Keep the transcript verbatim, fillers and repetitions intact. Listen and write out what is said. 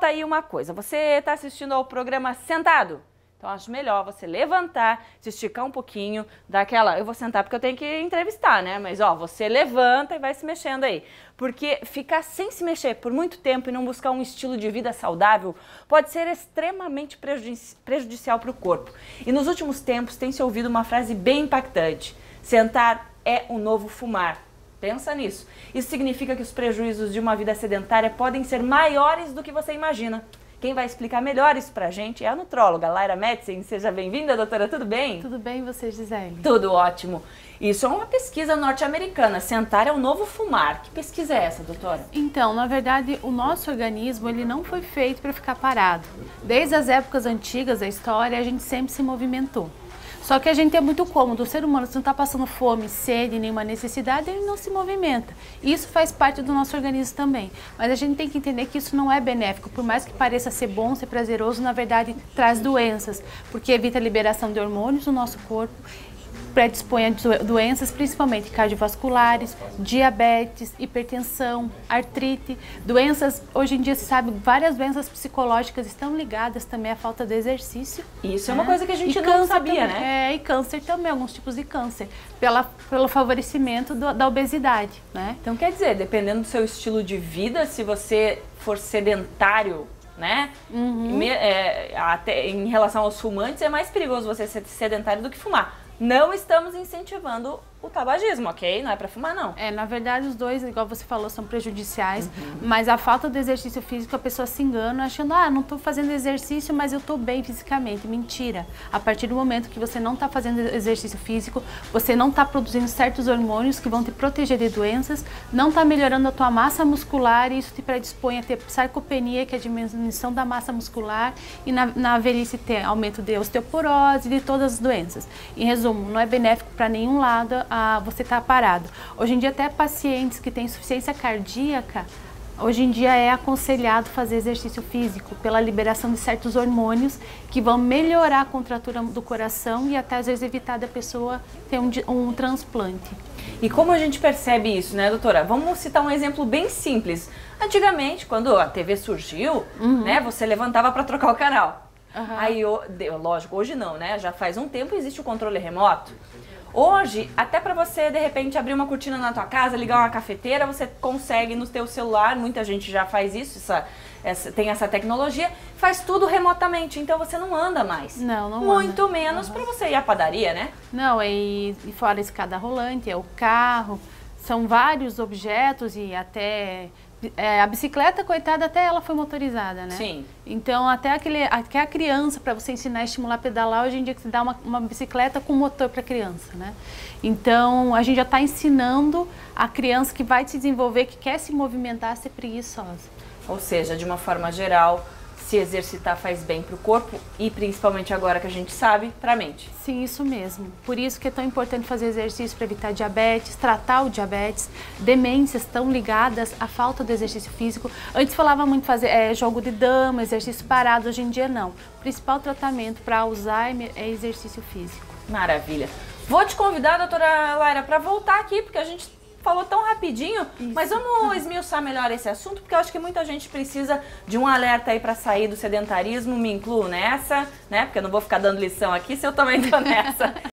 nota aí uma coisa, você está assistindo ao programa sentado? Então acho melhor você levantar, se esticar um pouquinho, dar aquela... Eu vou sentar porque eu tenho que entrevistar, né? Mas ó, você levanta e vai se mexendo aí. Porque ficar sem se mexer por muito tempo e não buscar um estilo de vida saudável pode ser extremamente prejudici- prejudicial para o corpo. E nos últimos tempos tem se ouvido uma frase bem impactante: sentar é o novo fumar. Pensa nisso. Isso significa que os prejuízos de uma vida sedentária podem ser maiores do que você imagina. Quem vai explicar melhor isso pra gente é a nutróloga Laira Metzen. Seja bem-vinda, doutora, tudo bem? Tudo bem, e você, Gisele? Tudo ótimo. Isso é uma pesquisa norte-americana, sentar é o novo fumar. Que pesquisa é essa, doutora? Então, na verdade, o nosso organismo ele não foi feito para ficar parado. Desde as épocas antigas da história, a gente sempre se movimentou. Só que a gente é muito cômodo, o ser humano, se não está passando fome, sede, nenhuma necessidade, ele não se movimenta. Isso faz parte do nosso organismo também. Mas a gente tem que entender que isso não é benéfico, por mais que pareça ser bom, ser prazeroso, na verdade traz doenças, porque evita a liberação de hormônios no nosso corpo, predispõe a doenças principalmente cardiovasculares, diabetes, hipertensão, artrite, doenças, hoje em dia se sabe, várias doenças psicológicas estão ligadas também à falta de exercício. Isso é né? uma coisa que a gente e não sabia, também, né? É, e câncer também, alguns tipos de câncer, pela, pelo favorecimento do, da obesidade, né? Então quer dizer, dependendo do seu estilo de vida, se você for sedentário, né? Uhum. Me, é, até em relação aos fumantes, é mais perigoso você ser sedentário do que fumar. Não estamos incentivando o tabagismo, ok? Não é pra fumar, não. É, na verdade, os dois, igual você falou, são prejudiciais, Uhum. mas a falta de exercício físico, a pessoa se engana achando, ah, não tô fazendo exercício, mas eu tô bem fisicamente. Mentira. A partir do momento que você não tá fazendo exercício físico, você não tá produzindo certos hormônios que vão te proteger de doenças, não tá melhorando a tua massa muscular e isso te predispõe a ter sarcopenia, que é a diminuição da massa muscular, e na, na velhice ter aumento de osteoporose e de todas as doenças. Em resumo, não é benéfico para nenhum lado a você estar parado. Hoje em dia, até pacientes que têm insuficiência cardíaca, hoje em dia é aconselhado fazer exercício físico pela liberação de certos hormônios que vão melhorar a contratura do coração e até às vezes evitar da pessoa ter um, um transplante. E como a gente percebe isso, né, doutora? Vamos citar um exemplo bem simples. Antigamente, quando a T V surgiu, Uhum. né, você levantava para trocar o canal. Uhum. Aí, lógico, hoje não, né? Já faz um tempo existe o controle remoto. Hoje, até para você, de repente, abrir uma cortina na tua casa, ligar uma cafeteira, você consegue no teu celular, muita gente já faz isso, essa, essa, tem essa tecnologia, faz tudo remotamente, então você não anda mais. Não, não Muito anda. menos Uhum. para você ir à padaria, né? Não, e, e fora a escada rolante, é o carro, são vários objetos e até... É, a bicicleta, coitada, até ela foi motorizada, né? Sim. Então, até, aquele, até a criança, para você ensinar a estimular a pedalar, hoje em dia que se dá uma, uma bicicleta com motor para a criança, né? Então, a gente já está ensinando a criança que vai se desenvolver, que quer se movimentar, a ser preguiçosa. Ou seja, de uma forma geral, se exercitar faz bem para o corpo e principalmente agora que a gente sabe, para a mente. Sim, isso mesmo. Por isso que é tão importante fazer exercício para evitar diabetes, tratar o diabetes, demências estão ligadas à falta de exercício físico. Antes falava muito fazer é, jogo de dama, exercício parado, hoje em dia não. O principal tratamento para Alzheimer é exercício físico. Maravilha. Vou te convidar, doutora Laira, para voltar aqui, porque a gente falou tão rapidinho, isso. Mas vamos esmiuçar melhor esse assunto, porque eu acho que muita gente precisa de um alerta aí para sair do sedentarismo, me incluo nessa, né? Porque eu não vou ficar dando lição aqui se eu também tô nessa.